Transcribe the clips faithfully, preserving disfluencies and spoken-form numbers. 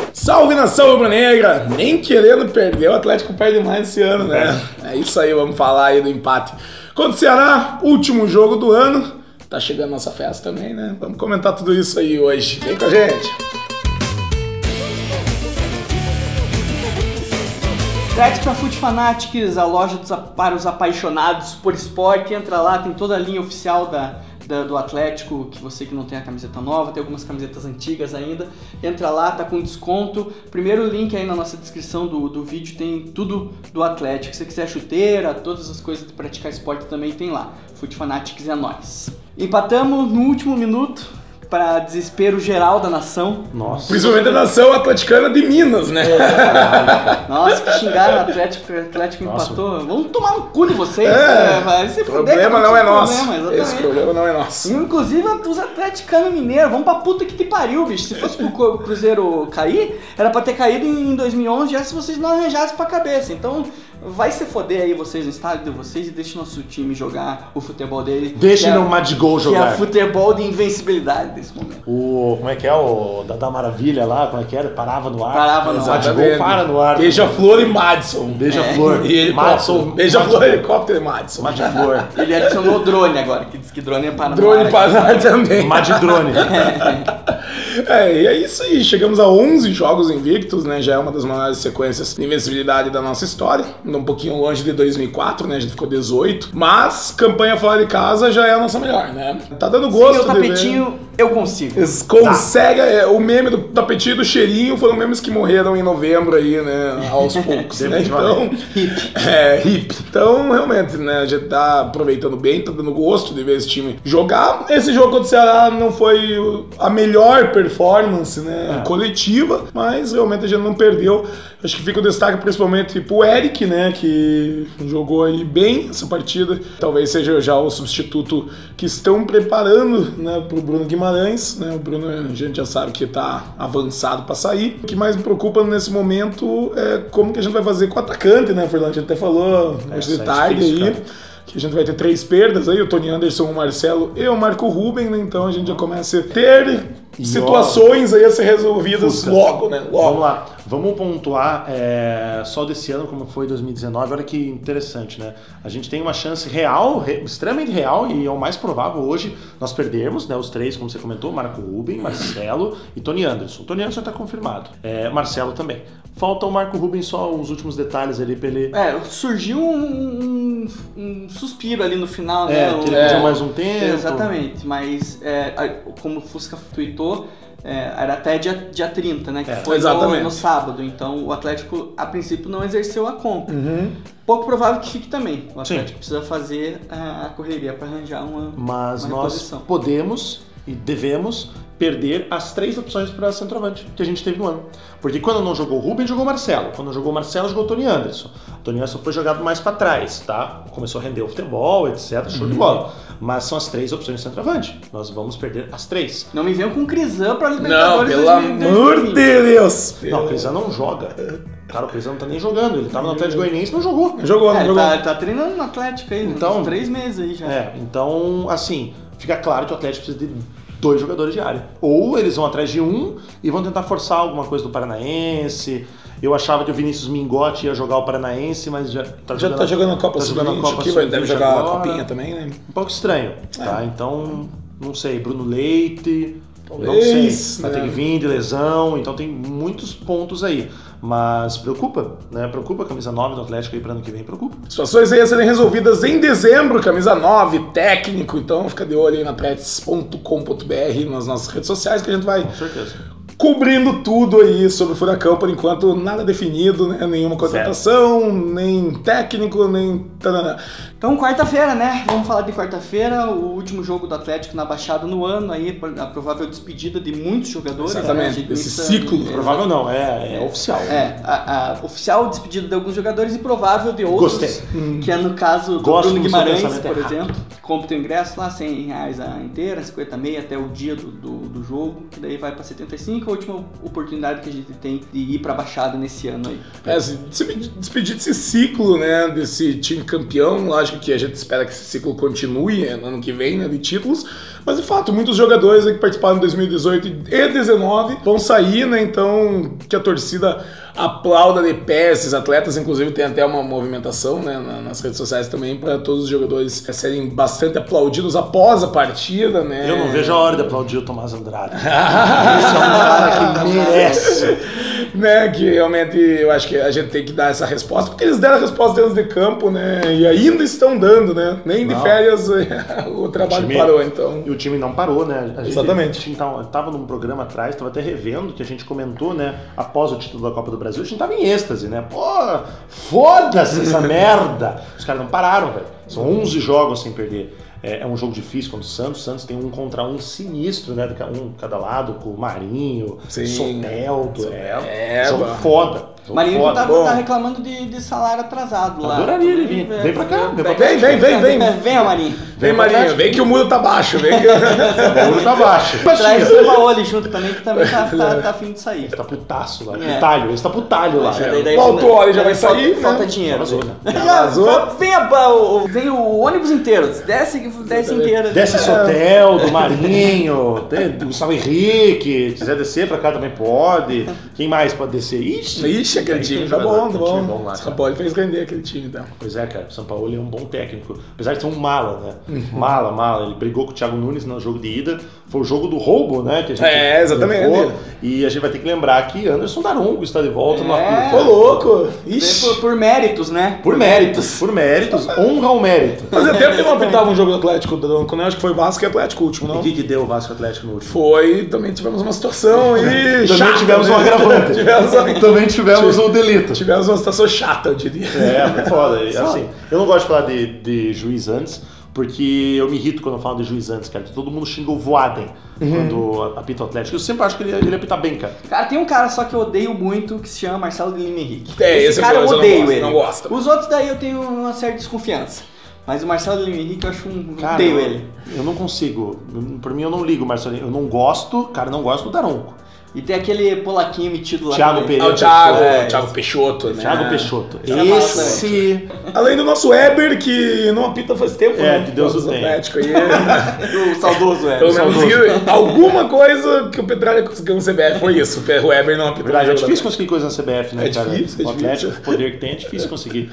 Salve nação rubro-negra! Nem querendo perder, o Atlético perde mais esse ano, né? É isso aí, vamos falar aí do empate contra o Ceará, último jogo do ano. Tá chegando nossa festa também, né? Vamos comentar tudo isso aí hoje. Vem com a gente! Direto para Foot Fanatics, a loja dos, para os apaixonados por esporte. Entra lá, tem toda a linha oficial da, da, do Atlético, que você que não tem a camiseta nova, tem algumas camisetas antigas ainda. Entra lá, tá com desconto. Primeiro link aí na nossa descrição do, do vídeo tem tudo do Atlético. Se você quiser chuteira, todas as coisas de praticar esporte também tem lá. Foot Fanatics é nóis. Empatamos no último minuto, para desespero geral da nação. Nossa. Principalmente da nação atleticana de Minas, né? É, nossa, que xingaram o Atlético, o Atlético empatou. Vamos tomar no cu de vocês. É, vai se o problema não é nosso. Problema, Esse problema não é nosso. Inclusive os atleticanos mineiros, vamos pra puta que te pariu, bicho. Se fosse pro Cruzeiro cair, era pra ter caído em dois mil e onze já se vocês não arranjassem pra cabeça. Então vai se foder aí vocês no estádio de vocês e deixe nosso time jogar o futebol dele. Deixe no Madgol jogar. Que é futebol de invencibilidade nesse momento. O, como é que é? O da, da Maravilha lá, como é que era? Parava no ar. Parava no ar. Madgol para no ar. Beija-flor e Madison. Beija-flor. É. E ele Madison. Beija-flor, helicóptero e Madison. Madflor. Ele adicionou o drone agora, que diz que drone é para drone no ar. Drone para no ar também. Madrone. É, e é isso aí, chegamos a onze jogos invictos, né, já é uma das maiores sequências de invencibilidade da nossa história, um pouquinho longe de dois mil e quatro, né, a gente ficou dezoito, mas campanha fora de casa já é a nossa melhor, né, tá dando gosto. Sim, o tapetinho de ver. Eu consigo. Eles conseguem, é, o meme do tapetinho e do cheirinho foram memes que morreram em novembro aí, né, aos poucos, né, então, hip. É, hip, então realmente, né, a gente tá aproveitando bem, tá dando gosto de ver esse time jogar. Esse jogo contra o Ceará não foi a melhor performance, né, é. coletiva, mas realmente a gente não perdeu. Acho que fica o destaque principalmente pro Eric, né, que jogou aí bem essa partida. Talvez seja já o substituto que estão preparando, né, pro Bruno Guimarães, né, o Bruno a gente já sabe que tá avançado para sair. O que mais me preocupa nesse momento é como que a gente vai fazer com o atacante, né, Fernando? A gente até falou hoje de tarde aí. Cara. Que a gente vai ter três perdas aí, o Tony Anderson, o Marcelo e o Marco Ruben, né? Então a gente já começa a ter e situações ó, aí a ser resolvidas Fusca. logo, né? Logo. Vamos lá, vamos pontuar é, só desse ano como foi dois mil e dezenove, olha que interessante, né? A gente tem uma chance real, re, extremamente real e é o mais provável hoje nós perdermos, né? Os três, como você comentou, Marco Ruben, Marcelo e Tony Anderson. O Tony Anderson está confirmado, é, Marcelo também. Falta o Marco Ruben só os últimos detalhes ali pra ele... É, surgiu um, um, um suspiro ali no final, né? É, que ele é, mais um tempo. Exatamente, mas é, como o Fusca tweetou, é, era até dia, dia trinta, né? Que é, foi no, no sábado, então o Atlético a princípio não exerceu a compra. Uhum. Pouco provável que fique também. O Atlético Sim. precisa fazer a, a correria para arranjar uma Mas uma nós reposição. podemos e devemos perder as três opções para centroavante que a gente teve no ano. Porque quando não jogou o Ruben, jogou o Marcelo. Quando não jogou o Marcelo, jogou o Tony Anderson. O Tony Anderson foi jogado mais para trás, tá? Começou a render o futebol, etcétera. Show uhum. de bola. Mas são as três opções de centroavante. Nós vamos perder as três. Não me venham com o Crisan para Libertadores. Não, pelo amor de Deus! Não, o Crisan não joga. Cara, o Crisan não tá nem jogando. Ele tava no Atlético Goianiense e não jogou. Não jogou, não é, jogou. Tá, tá treinando no Atlético aí, então, uns três meses aí já. É, então, assim, fica claro que o Atlético precisa de dois jogadores de área. Ou eles vão atrás de um e vão tentar forçar alguma coisa do Paranaense. Eu achava que o Vinícius Mingotti ia jogar o Paranaense, mas já tá já jogando, tá jogando a Copa tá jogando a Copa aqui, vai deve jogar agora. A Copinha também, né? Um pouco estranho, é. tá? Então, não sei, Bruno Leite, Talvez, não sei, vai né? ter que vir de lesão, então tem muitos pontos aí. Mas preocupa, né? Preocupa a camisa nove do Atlético aí para ano que vem, preocupa. Situações aí a serem resolvidas em dezembro, camisa nove, técnico, então fica de olho aí na Tretes ponto com ponto b r, nas nossas redes sociais que a gente vai com certeza cobrindo tudo aí sobre o Furacão, por enquanto nada definido, né? Nenhuma contratação, certo. Nem técnico, nem... Então quarta-feira, né? Vamos falar de quarta-feira, o último jogo do Atlético na Baixada no ano, aí a provável despedida de muitos jogadores. Exatamente, né? esse ciclo. É, provável não, é, é oficial. É, a, a oficial despedida de alguns jogadores e provável de outros. Gostei. Que é no caso do Gosto Bruno Guimarães, por errado. exemplo. Compra o teu ingresso lá, cem reais a inteira, cinquenta meia até o dia do, do, do jogo, que daí vai pra setenta e cinco, a última oportunidade que a gente tem de ir pra Baixada nesse ano aí. É, se despedir desse ciclo, né, desse time campeão, lógico que a gente espera que esse ciclo continue no ano que vem, né, de títulos, mas de fato, muitos jogadores que participaram em dois mil e dezoito e dois mil e dezenove vão sair, né, então que a torcida aplauda de pé esses atletas, inclusive tem até uma movimentação, né, nas redes sociais também para todos os jogadores serem bastante aplaudidos após a partida, né. Eu não vejo a hora de aplaudir o Tomás Andrade. Esse é um cara que merece. Né, que realmente eu acho que a gente tem que dar essa resposta, porque eles deram a resposta dentro de campo, né, e ainda estão dando, né, nem de não. férias o trabalho o time, parou, então. E o time não parou, né. A gente, Exatamente. A gente tava num programa atrás, tava até revendo, que a gente comentou, né, após o título da Copa do Brasil, a gente tava em êxtase, né, pô, foda-se essa merda. Os caras não pararam, velho, são onze jogos sem perder. É um jogo difícil contra o Santos. O Santos tem um contra um sinistro, né? Um cada lado, com o Marinho, Sim. Soteldo. É, é jogo mano. foda. Jogo Marinho foda. tá, tá reclamando de, de salário atrasado lá. Adoraria ele vir. Vem pra cá. Vem, vem, vem. Vem, vem, vem. Vem, Marinho. Vem, Marinho. Vem que o muro tá baixo. Vem que... o muro tá baixo. Traz o Sampaoli junto também, que também tá, tá, tá afim de sair. Ele tá putaço lá. É. Putalho. Ele tá putalho lá. É. O Autori já vai sair. Falta né? dinheiro. Vazou, né? Já, vazou. Vem, a, o, vem o ônibus inteiro. Desce, desce inteiro. Desce Soteldo, Marinho, o Gustavo Henrique. Se quiser descer pra cá também pode. Quem mais pode descer? Ixi, Ixi aquele time tá bom, tá bom. bom lá, o São Paulo fez render aquele time, então. Pois é, cara. O São Paulo é um bom técnico. Apesar de ser um mala, né? Uhum. Mala, mala. Ele brigou com o Thiago Nunes no jogo de ida. Foi o jogo do roubo, né? Que a gente é, exatamente. Levou. E a gente vai ter que lembrar que Anderson Daronco está de volta é. no apito. Ô, louco! Ixi. Por, por méritos, né? Por méritos. Por méritos. Honra ao mérito. Fazia tempo que não apitava um jogo do Atlético, Daronco, né? Acho que foi Vasco e Atlético o último, não? E o que, que deu o Vasco e Atlético no último? Foi, também tivemos uma situação aí Também chata, tivemos né? um agravante. tivemos, também tivemos um delito. Tivemos uma situação chata, eu diria. É, foi foda. Assim, eu não gosto de falar de, de juiz antes, porque eu me irrito quando eu falo de juiz antes, cara. Todo mundo xinga o Voaden uhum. quando apita o Atlético. Eu sempre acho que ele, ele apita bem, cara. Cara, tem um cara só que eu odeio muito, que se chama Marcelo de Lima Henrique. É, esse, esse cara eu odeio não ele. Não gosto. Os outros daí eu tenho uma certa desconfiança. Mas o Marcelo de Lima Henrique eu acho um... Cara, odeio eu, ele. Eu não consigo. Por mim eu não ligo o Marcelo. Eu não gosto, cara, não gosto do Daronco. E tem aquele polaquinho metido lá. Thiago Pereira. Ah, o Thiago, é, Thiago Peixoto, né? Thiago Peixoto. Esse... Esse... Além do nosso Weber, que não apita faz tempo, é, né? que Deus o tenha. O saudoso Weber. Pelo menos alguma coisa que o Petralha conseguiu no C B F foi isso. O Weber não apitou. Verdade, é difícil conseguir coisa na C B F, né, é cara? Difícil, o é Atlético, difícil. o poder que tem é difícil conseguir.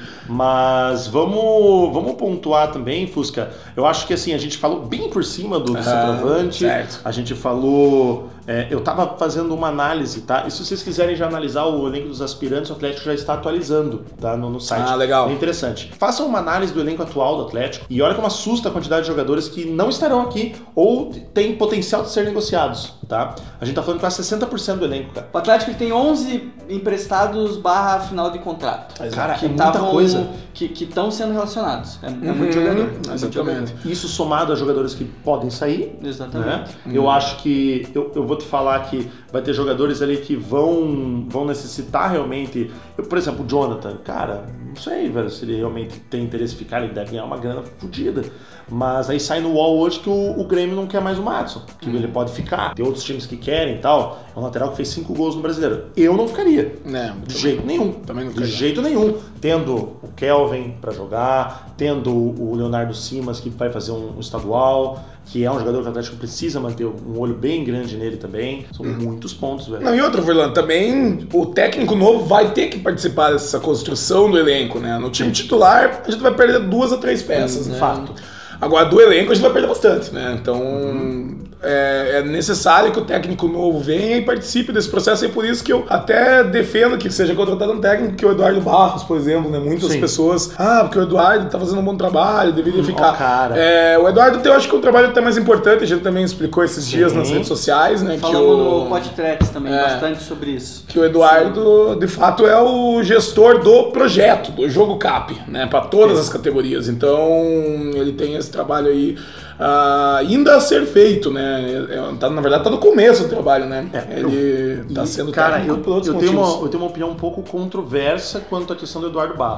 Mas vamos, vamos pontuar também, Fusca. Eu acho que assim, a gente falou bem por cima do, do ah, centroavante. Certo. A gente falou... É, eu tava fazendo uma análise, tá? E se vocês quiserem já analisar o elenco dos aspirantes, o Atlético já está atualizando, tá? No, no site. Ah, legal. É interessante. Façam uma análise do elenco atual do Atlético e olha como assusta a quantidade de jogadores que não estarão aqui ou têm potencial de ser negociados, tá? A gente tá falando quase sessenta por cento do elenco, cara. O Atlético tem onze emprestados barra final de contrato. Cara, que é muita tavam, coisa. Que estão sendo relacionados. É, é uhum, muito jogador. Exatamente. Isso somado a jogadores que podem sair. Exatamente. Né? Uhum. Eu acho que... Eu, eu vou te falar que vai ter jogadores ali que vão, vão necessitar realmente... Eu, por exemplo, o Jonathan. Cara, não sei, velho, se ele realmente tem interesse em ficar, ele deve ganhar uma grana fodida. Mas aí sai no UOL hoje que o, o Grêmio não quer mais o Madison. Que uhum. ele pode ficar. Tem outros times que querem e tal. É um lateral que fez cinco gols no Brasileiro. Eu não ficaria. É, de jeito nenhum. Também não de jeito nenhum. Tendo o Kelvin pra jogar, tendo o Leonardo Simas que vai fazer um, um estadual, que é um jogador que o Atlético precisa manter um olho bem grande nele também. São hum. muitos pontos, velho. Não, e outra, Furlan, também o técnico novo vai ter que participar dessa construção do elenco, né? No time titular, a gente vai perder duas a três peças, hum, né? Fato. Agora, do elenco, a gente vai perder bastante, né? Então, uhum. é, é necessário que o técnico novo venha e participe desse processo. E é por isso que eu até defendo que seja contratado um técnico, que o Eduardo Barros, por exemplo, né? Muitas Sim. pessoas, ah, porque o Eduardo tá fazendo um bom trabalho, deveria hum, ficar. Oh, cara. É, o Eduardo tem, eu acho que é um trabalho até mais importante, a gente também explicou esses Sim. dias nas redes sociais, né? Falamos que o, no Podtracks também, é, bastante sobre isso. Que o Eduardo, Sim. de fato, é o gestor do projeto, do jogo Cap, né? Para todas Sim. as categorias. Então, ele tem esse trabalho aí uh, ainda a ser feito, né? Tá, na verdade, tá no começo do trabalho, né? É, ele eu, tá sendo cara, eu, por outros eu tenho motivos. uma, eu tenho uma opinião um pouco controversa quanto à questão do Eduardo Barros.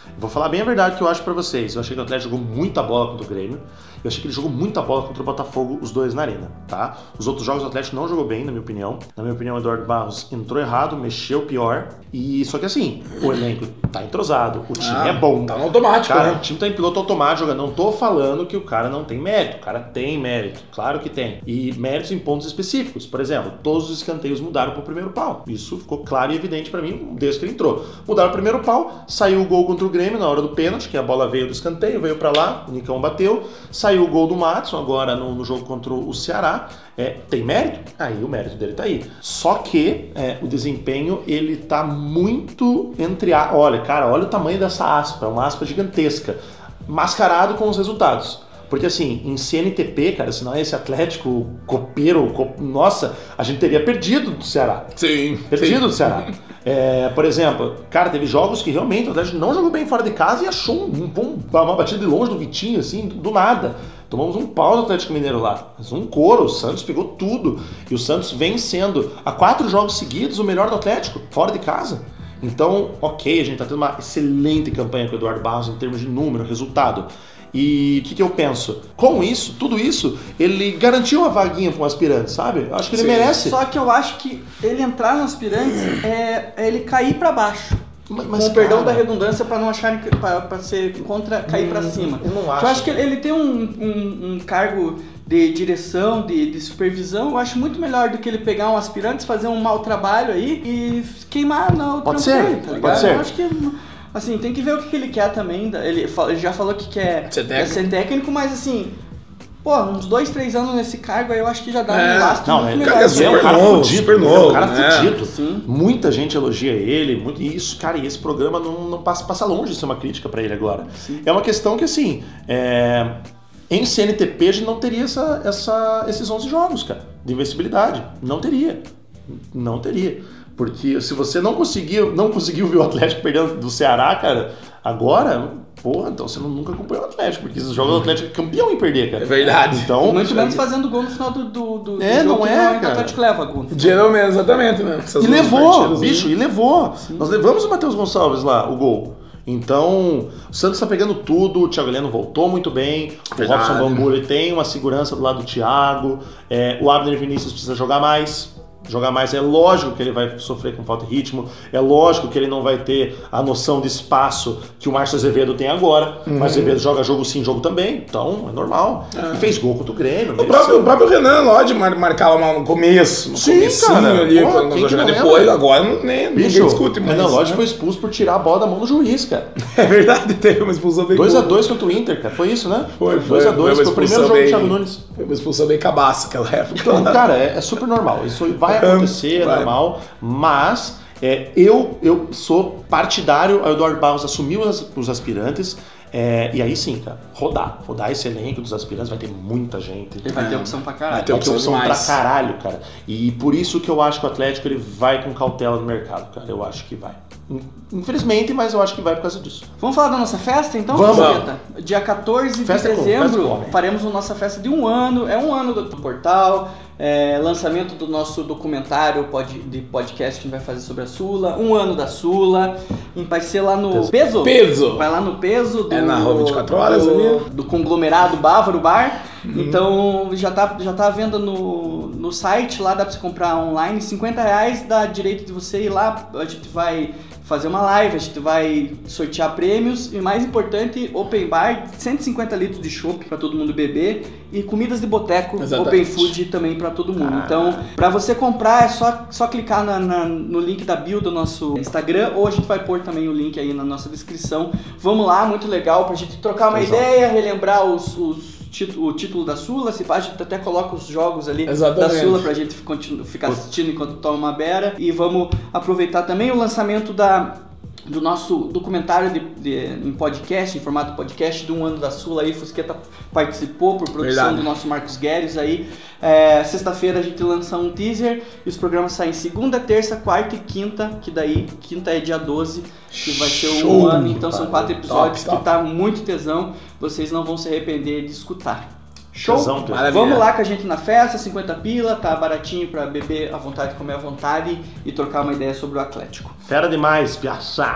Vou falar bem a verdade que eu acho pra vocês. Eu achei que o Atlético jogou muita bola contra o Grêmio. Eu achei que ele jogou muita bola contra o Botafogo, os dois na arena, tá? Os outros jogos do Atlético não jogou bem, na minha opinião. Na minha opinião, o Eduardo Barros entrou errado, mexeu pior. E só que assim, o elenco tá entrosado, o time ah, é bom. Tá no automático, cara, né? O time tá em piloto automático. Eu não tô falando que o cara não tem mérito. O cara tem mérito, claro que tem. E méritos em pontos específicos. Por exemplo, todos os escanteios mudaram pro primeiro pau. Isso ficou claro e evidente pra mim desde que ele entrou. Mudaram o primeiro pau, saiu o gol contra o Grêmio na hora do pênalti, que a bola veio do escanteio, veio pra lá, o Nicão bateu. Saiu o gol do Madison agora no, no jogo contra o Ceará. É, tem mérito? Aí o mérito dele tá aí. Só que é, o desempenho, ele tá muito entre a... Olha, cara, olha o tamanho dessa aspa, é uma aspa gigantesca. Mascarado com os resultados. Porque assim, em C N T P, cara, senão esse Atlético copeiro, cop... nossa, a gente teria perdido do Ceará. Sim. Perdido sim. do Ceará. É, por exemplo, cara, teve jogos que realmente o Atlético não jogou bem fora de casa e achou um, um, uma batida de longe do Vitinho, assim, do nada. Tomamos um pau do Atlético Mineiro lá. Um couro, o Santos pegou tudo. E o Santos vem sendo, há quatro jogos seguidos, o melhor do Atlético, fora de casa. Então, ok, a gente tá tendo uma excelente campanha com o Eduardo Barros em termos de número, resultado. E o que, que eu penso? Com isso, tudo isso, ele garantiu uma vaguinha para um aspirante, sabe? Eu acho que ele Sim. merece. Só que eu acho que ele entrar no aspirantes é, é ele cair pra baixo. Mas, Com mas, o perdão cara, da redundância pra não acharem que- pra, pra ser contra cair pra cima. eu não acho. Eu acho que ele, ele tem um, um, um cargo de direção, de, de supervisão, eu acho muito melhor do que ele pegar um aspirante, fazer um mau trabalho aí e queimar no Pode trampo ser, dele, tá pode ligado? ser. Eu acho que, assim, tem que ver o que que ele quer também. Ele, fa- ele já falou que quer Ser técnico. é ser técnico, mas assim, pô, uns dois, três anos nesse cargo aí eu acho que já dá É, um lastro não, muito ele- melhor. cara, é Ele é um super cara novo, fudido, super ele é um novo, cara né? fudido. Sim. Muita gente elogia ele, muito, e isso, cara, e esse programa não, não passa, passa longe de ser uma crítica pra ele agora. Sim. É uma questão que, assim, é, em C N T P a gente não teria essa, essa, esses onze jogos, cara, de invencibilidade. Não teria. Não teria. Porque se você não conseguiu, não conseguiu ver o Atlético perdendo do Ceará, cara, agora, porra, então você não- nunca acompanhou o Atlético, porque esses jogos do Atlético é campeão em perder, cara. É verdade. Então, Muito menos fazendo gol no final do, do, do É, do jogo, não que é, normalmente o cara. Atlético leva gol. Geralmente, exatamente, né? Essas E duas levou, partidas, bicho, né? e levou. Nós levamos o Matheus Gonçalves lá, o gol. Então, o Santos tá pegando tudo, o Thiago Heleno voltou muito bem, Verdade. o Robson Bambu ele tem uma segurança do lado do Thiago, é, o Abner Vinícius precisa jogar mais. Jogar mais é lógico que ele vai sofrer com falta de ritmo, é lógico que ele não vai ter a noção de espaço que o Márcio Azevedo tem agora. O Márcio Azevedo joga jogo sim, jogo também, então é normal. E fez gol contra o Grêmio. O próprio, o próprio Renan Lodge mar, marcava mal no começo, no Sim, comecinho cara. ali, Pô, quando quem nós que jogar não depois, lembra? agora não, nem, ninguém Bicho, discute mais. Renan Lodge né? foi expulso por tirar a bola da mão do juiz, cara. É verdade, teve uma expulsão bem dois a boa. dois contra o Inter, cara. Foi isso, né? Foi, foi. dois a dois, uma foi o primeiro expulsão jogo do bem- Thiago Nunes. Foi uma expulsão bem cabaça aquela época. Então, cara, é, é super normal. Isso vai acontecer, é Vai. normal. Mas é, eu, eu sou partidário ao Eduardo Barros assumir os, os aspirantes. É, e aí sim, cara, rodar. Rodar esse elenco dos aspirantes, vai ter muita gente. Ele vai ter opção pra caralho. Vai ter Vai ter opção pra demais. caralho, cara. E por isso que eu acho que o Atlético ele vai com cautela no mercado, cara. Eu acho que vai. Infelizmente, mas eu acho que vai por causa disso. Vamos falar da nossa festa então, Vamos. Fusqueta? Dia quatorze de Festa como? Festa dezembro como? faremos a nossa festa de um ano. É um ano do portal, é, lançamento do nosso documentário pod, de podcast que a gente vai fazer sobre a Sula. Um ano da Sula. E vai ser lá no Peso. Peso. Vai lá no Peso. Do, É na Rua vinte e quatro horas do, ali. do conglomerado Bávaro Bar. Então já tá, já tá à venda no, no site, lá dá pra você comprar online. cinquenta reais dá direito de você ir lá. A gente vai fazer uma live, a gente vai sortear prêmios e, mais importante, open bar, cento e cinquenta litros de chopp pra todo mundo beber e comidas de boteco, Exatamente. open food também pra todo mundo. Então, pra você comprar é só, só clicar na, na- no link da bio do nosso Instagram, ou a gente vai pôr também o link aí na nossa descrição. Vamos lá, muito legal pra gente trocar uma Exato. ideia, relembrar os, os título- o título da Sula, se pá, a gente até coloca os jogos ali Exatamente. da Sula pra gente continu- ficar assistindo enquanto toma uma beira. E vamos aproveitar também o lançamento da, do nosso documentário de, de- em podcast, em formato podcast, do Um Ano da Sula aí. Fusqueta participou por produção Verdade. do nosso Marcos Guedes aí. É, sexta-feira a gente lança um teaser e os programas saem segunda, terça, quarta e quinta, que daí quinta é dia doze, que vai ser o Show, um ano, então são cara. quatro episódios Top, que tá muito tesão, vocês não vão se arrepender de escutar. Show? Tesão, tesão. Maravilha. Vamos lá com a gente na festa, cinquenta pila, tá baratinho pra beber à vontade, comer à vontade e trocar uma ideia sobre o Atlético. Fera demais, piaçada.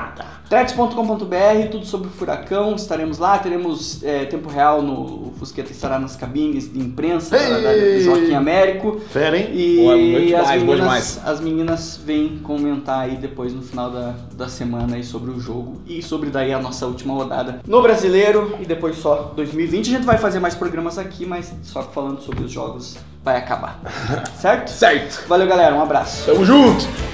Atletes ponto com ponto b r, tudo sobre o Furacão, estaremos lá, teremos é, tempo real no o Fusqueta estará nas cabines de imprensa da, da, do Joaquim Américo. Fera, hein? E Boa, muito as, mais, boa meninas, demais. as meninas vêm comentar aí depois no final da, da semana aí sobre o jogo e sobre daí a nossa última rodada no Brasileiro e depois só dois mil e vinte. A gente vai fazer mais programas aqui, mas só falando sobre os jogos vai acabar. Certo? Certo. Valeu, galera. Um abraço. Tamo junto.